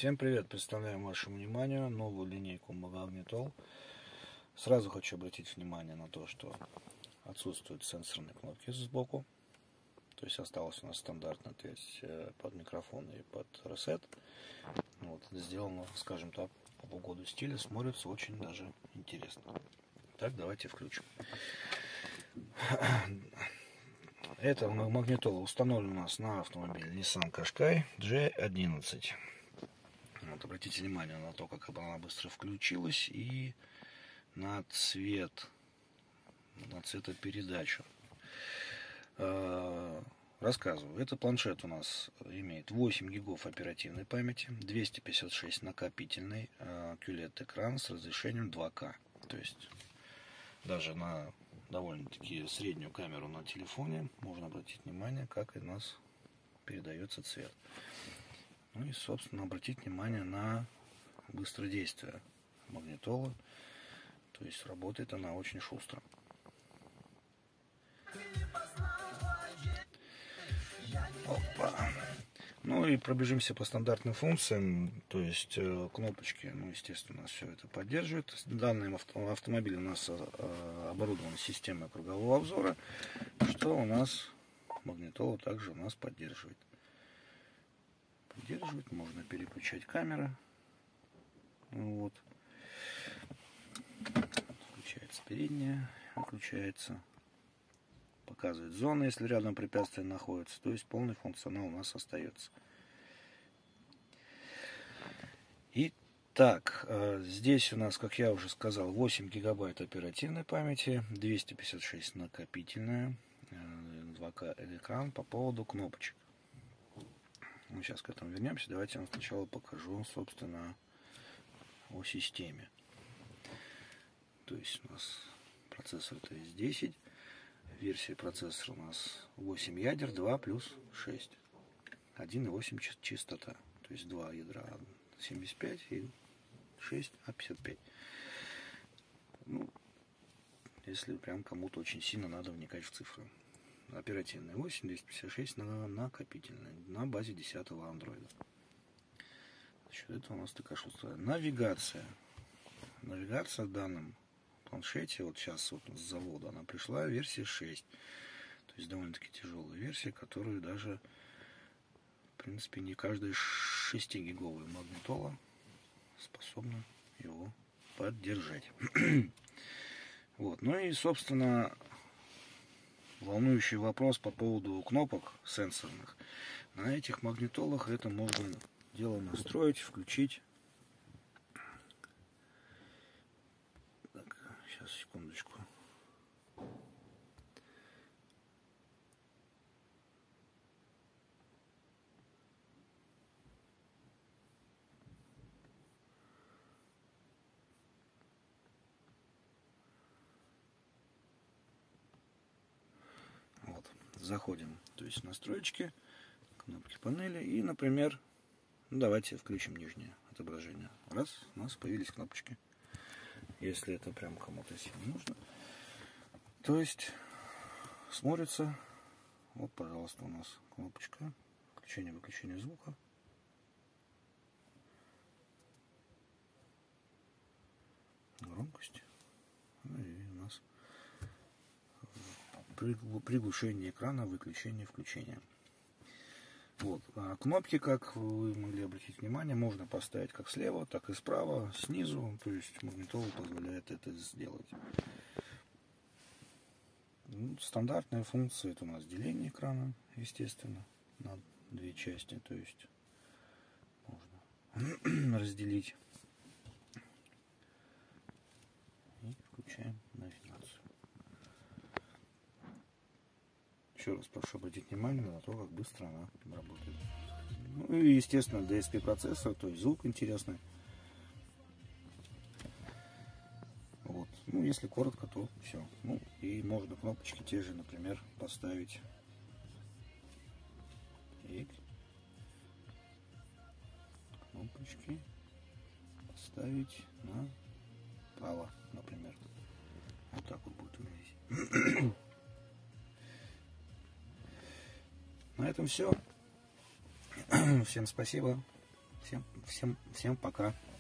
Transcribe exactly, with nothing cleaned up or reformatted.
Всем привет! Представляем вашему вниманию новую линейку Magnetol. Сразу хочу обратить внимание на то, что отсутствуют сенсорные кнопки сбоку. То есть осталось у нас стандартно, то есть под микрофон и под ресет. Вот, сделано, скажем так, по году стиля, смотрится очень даже интересно. Так, давайте включим. Это Magnetol установлен у нас на автомобиле Nissan Qashqai джи одиннадцать. Вот, обратите внимание на то, как она быстро включилась, и на цвет, на цветопередачу. Рассказываю. Этот планшет у нас имеет восемь гигов оперативной памяти, двести пятьдесят шесть накопительный, кью эл и ди-экран с разрешением два ка. То есть даже на довольно-таки среднюю камеру на телефоне можно обратить внимание, как у нас передается цвет. Ну и, собственно, обратить внимание на быстродействие магнитола. То есть работает она очень шустро. Опа. Ну и пробежимся по стандартным функциям. То есть э, кнопочки, ну, естественно, все это поддерживает. Данный авто, автомобиль у нас э, оборудован системой кругового обзора, что у нас магнитола также у нас поддерживает. Поддерживает, можно переключать камеры. Вот. Включается передняя, выключается. Показывает зоны, если рядом препятствие находится. То есть полный функционал у нас остается. Итак, здесь у нас, как я уже сказал, восемь гигабайт оперативной памяти, двести пятьдесят шесть накопительная, два ка экран. По поводу кнопочек. Мы сейчас к этому вернемся. Давайте я вам сначала покажу, собственно, о системе. То есть у нас процессор то есть десять. Версия процессора у нас восемь ядер, два плюс шесть. один и восемь частота. То есть два ядра семьдесят пять и шесть а пятьдесят пять. Ну, если прям кому-то очень сильно надо вникать в цифры. Оперативная восемь, двести пятьдесят шесть на накопительная на базе десятого андроида. Это у нас такая шустрая. Навигация. Навигация в данном планшете, вот сейчас вот с завода она пришла, версия шесть. То есть довольно-таки тяжелая версия, которую даже, в принципе, не каждая шестигиговая магнитола способна его поддержать. Вот. Ну и, собственно, волнующий вопрос по поводу кнопок сенсорных. На этих магнитолах это можно дело настроить, включить. Так, сейчас, секундочку. Вот, заходим, то есть настройки, кнопки панели и, например, ну, давайте включим нижнее отображение. Раз, у нас появились кнопочки. Если это прям кому-то сильно нужно. То есть смотрится. Вот, пожалуйста, у нас кнопочка. Включение-выключение звука. Громкость. Ну и у нас приглушение экрана, выключение, включение. Вот. А кнопки, как вы могли обратить внимание, можно поставить как слева, так и справа, снизу. То есть магнитола позволяет это сделать. Ну, стандартная функция это у нас деление экрана, естественно, на две части. То есть можно разделить. И включаем навигацию. Еще раз прошу обратить внимание на то, как быстро она работает. Ну и, естественно, ди эс пи процессор, то есть звук интересный. Вот. Ну, если коротко, то все. Ну, и можно кнопочки те же, например, поставить. И кнопочки поставить направо, например. Вот так вот будет у меня здесь. На этом все. Всем спасибо. Всем, всем, всем пока.